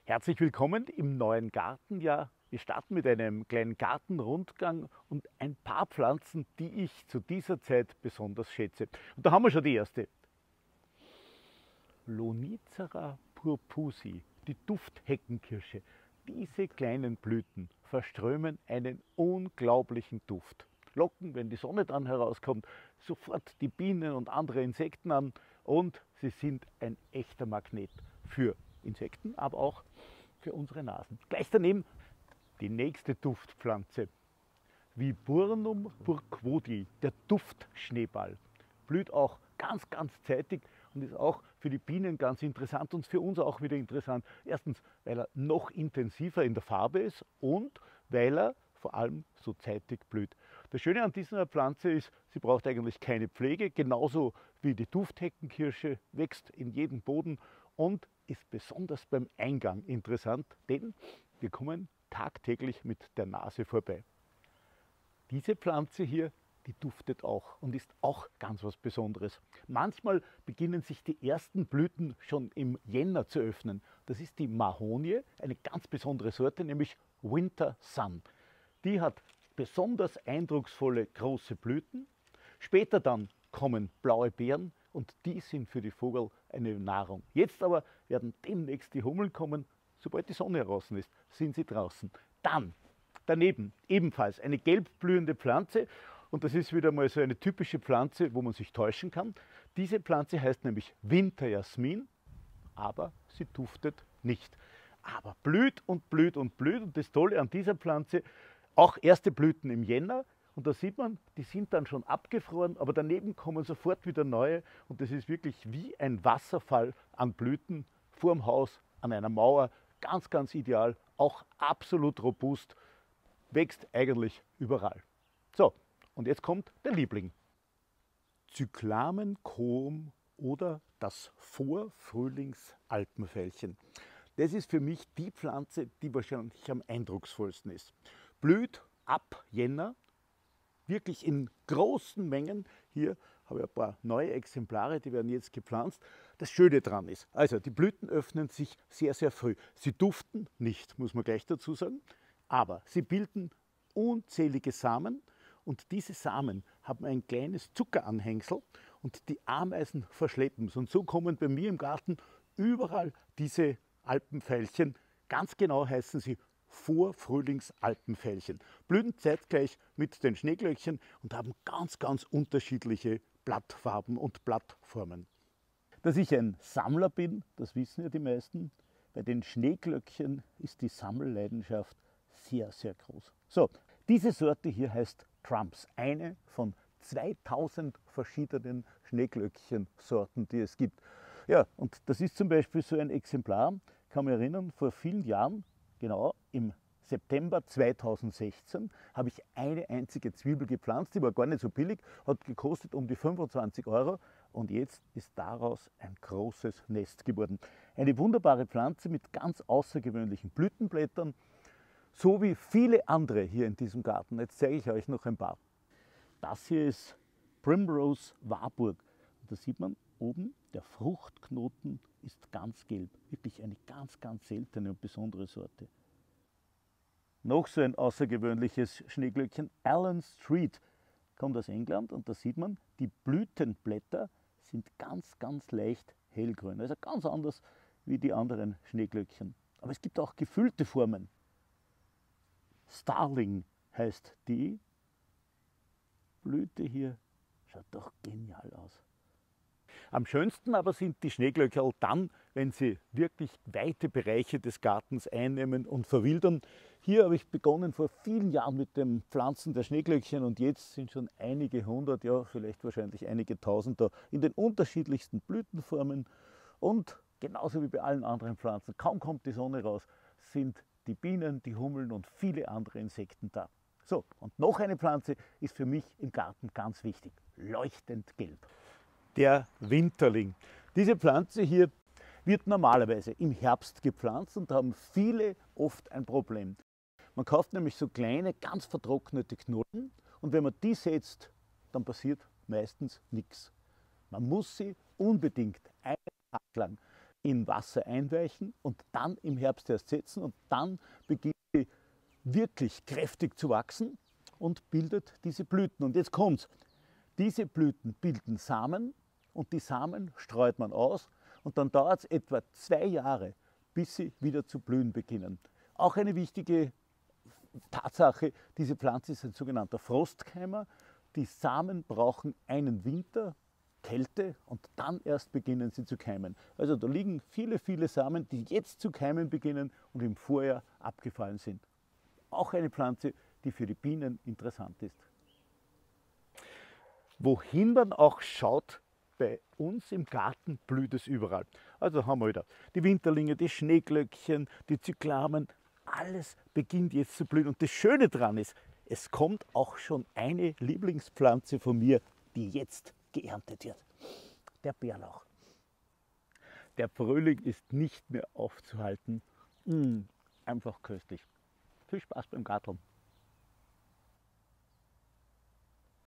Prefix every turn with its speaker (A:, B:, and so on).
A: Herzlich willkommen im neuen Gartenjahr. Wir starten mit einem kleinen Gartenrundgang und ein paar Pflanzen, die ich zu dieser Zeit besonders schätze. Und da haben wir schon die erste. Lonicera purpusi, die Duftheckenkirsche. Diese kleinen Blüten verströmen einen unglaublichen Duft. Locken, wenn die Sonne dann herauskommt, sofort die Bienen und andere Insekten an und sie sind ein echter Magnet für Insekten, aber auch für unsere Nasen. Gleich daneben die nächste Duftpflanze, Viburnum burquodi, der Duftschneeball. Blüht auch ganz zeitig und ist auch für die Bienen ganz interessant und für uns auch wieder interessant. Erstens, weil er noch intensiver in der Farbe ist und weil er vor allem so zeitig blüht. Das Schöne an dieser Pflanze ist, sie braucht eigentlich keine Pflege, genauso wie die Duftheckenkirsche, wächst in jedem Boden und ist besonders beim Eingang interessant, denn wir kommen tagtäglich mit der Nase vorbei. Diese Pflanze hier, die duftet auch und ist auch ganz was Besonderes. Manchmal beginnen sich die ersten Blüten schon im Jänner zu öffnen. Das ist die Mahonie, eine ganz besondere Sorte, nämlich Winter Sun. Die hat besonders eindrucksvolle große Blüten. Später dann kommen blaue Beeren und die sind für die Vogel eine Nahrung. Jetzt aber werden demnächst die Hummeln kommen. Sobald die Sonne draußen ist, sind sie draußen. Dann daneben ebenfalls eine gelb blühende Pflanze und das ist wieder mal so eine typische Pflanze, wo man sich täuschen kann. Diese Pflanze heißt nämlich Winterjasmin, aber sie duftet nicht. Aber blüht und blüht und blüht und das Tolle an dieser Pflanze, auch erste Blüten im Jänner und da sieht man, die sind dann schon abgefroren, aber daneben kommen sofort wieder neue und das ist wirklich wie ein Wasserfall an Blüten vorm Haus, an einer Mauer, ganz ideal, auch absolut robust, wächst eigentlich überall. So, und jetzt kommt der Liebling. Cyclamen coum oder das Vorfrühlingsalpenveilchen. Das ist für mich die Pflanze, die wahrscheinlich am eindrucksvollsten ist. Blüht ab Jänner, wirklich in großen Mengen. Hier habe ich ein paar neue Exemplare, die werden jetzt gepflanzt. Das Schöne daran ist, also die Blüten öffnen sich sehr früh. Sie duften nicht, muss man gleich dazu sagen, aber sie bilden unzählige Samen und diese Samen haben ein kleines Zuckeranhängsel und die Ameisen verschleppen es. Und so kommen bei mir im Garten überall diese Alpenveilchen. Ganz genau heißen sie Vorfrühlingsalpenveilchen. Blühen zeitgleich mit den Schneeglöckchen und haben ganz unterschiedliche Blattfarben und Blattformen. Dass ich ein Sammler bin, das wissen ja die meisten. Bei den Schneeglöckchen ist die Sammelleidenschaft sehr groß. So, diese Sorte hier heißt Trumps, eine von 2000 verschiedenen Schneeglöckchen-Sorten, die es gibt. Ja, und das ist zum Beispiel so ein Exemplar, kann mich erinnern, vor vielen Jahren, genau im September 2016, habe ich eine einzige Zwiebel gepflanzt, die war gar nicht so billig, hat gekostet um die 25 € und jetzt ist daraus ein großes Nest geworden. Eine wunderbare Pflanze mit ganz außergewöhnlichen Blütenblättern, so wie viele andere hier in diesem Garten. Jetzt zeige ich euch noch ein paar. Das hier ist Primrose Warburg. Und da sieht man oben, der Fruchtknoten ist ganz gelb. Wirklich eine ganz seltene und besondere Sorte. Noch so ein außergewöhnliches Schneeglöckchen, Allen Street, kommt aus England und da sieht man, die Blütenblätter sind ganz leicht hellgrün. Also ganz anders wie die anderen Schneeglöckchen. Aber es gibt auch gefüllte Formen. Starling heißt die Blüte hier, schaut doch genial aus. Am schönsten aber sind die Schneeglöckerl dann, wenn sie wirklich weite Bereiche des Gartens einnehmen und verwildern. Hier habe ich begonnen vor vielen Jahren mit dem Pflanzen der Schneeglöckchen und jetzt sind schon einige hundert, ja vielleicht wahrscheinlich einige tausend da in den unterschiedlichsten Blütenformen und genauso wie bei allen anderen Pflanzen, kaum kommt die Sonne raus, sind die Bienen, die Hummeln und viele andere Insekten da. So, und noch eine Pflanze ist für mich im Garten ganz wichtig, leuchtend gelb. Der Winterling. Diese Pflanze hier wird normalerweise im Herbst gepflanzt und da haben viele oft ein Problem. Man kauft nämlich so kleine, ganz vertrocknete Knollen und wenn man die setzt, dann passiert meistens nichts. Man muss sie unbedingt einen Tag lang in Wasser einweichen und dann im Herbst erst setzen und dann beginnt sie wirklich kräftig zu wachsen und bildet diese Blüten. Und jetzt kommt's. Diese Blüten bilden Samen und die Samen streut man aus und dann dauert es etwa 2 Jahre, bis sie wieder zu blühen beginnen. Auch eine wichtige Tatsache, diese Pflanze ist ein sogenannter Frostkeimer. Die Samen brauchen einen Winter, Kälte und dann erst beginnen sie zu keimen. Also da liegen viele, viele Samen, die jetzt zu keimen beginnen und im Vorjahr abgefallen sind. Auch eine Pflanze, die für die Bienen interessant ist. Wohin man auch schaut, bei uns im Garten blüht es überall. Also haben wir wieder die Winterlinge, die Schneeglöckchen, die Zyklamen, alles beginnt jetzt zu blühen. Und das Schöne daran ist, es kommt auch schon eine Lieblingspflanze von mir, die jetzt geerntet wird. Der Bärlauch. Der Frühling ist nicht mehr aufzuhalten. Einfach köstlich. Viel Spaß beim Garteln.